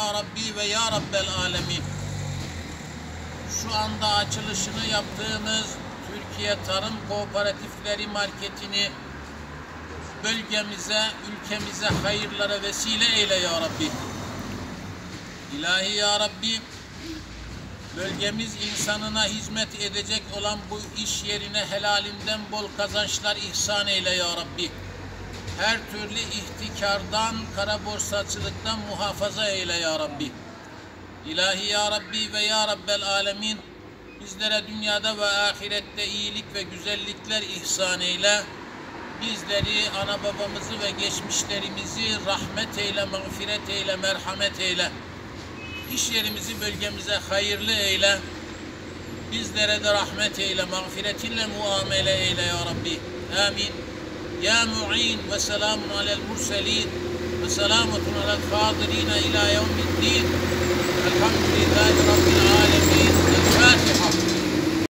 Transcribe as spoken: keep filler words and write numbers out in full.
ya Rabbi ve ya Rabbel alemin. Şu anda açılışını yaptığımız Türkiye Tarım Kooperatifleri Marketi'ni bölgemize, ülkemize hayırlara vesile eyle ya Rabbi. İlahi ya Rabbi, bölgemiz insanına hizmet edecek olan bu iş yerine helalinden bol kazançlar ihsan eyle ya Rabbi. Her türlü ihtikardan, kara borsacılıktan muhafaza eyle ya Rabbi. İlahi ya Rabbi ve ya Rabbel alemin, bizlere dünyada ve ahirette iyilik ve güzellikler ihsan eyle. Bizleri, ana babamızı ve geçmişlerimizi rahmet eyle, mağfiret eyle, merhamet eyle. İş yerimizi bölgemize hayırlı eyle. Bizlere de rahmet eyle, mağfiretinle muamele eyle ya Rabbi. Amin. Ya mu'in ve selamun alel murselin ve selametun alel fâdirîne ilâ yevmiddin. Elhamdülillahi Rabbil âlemin.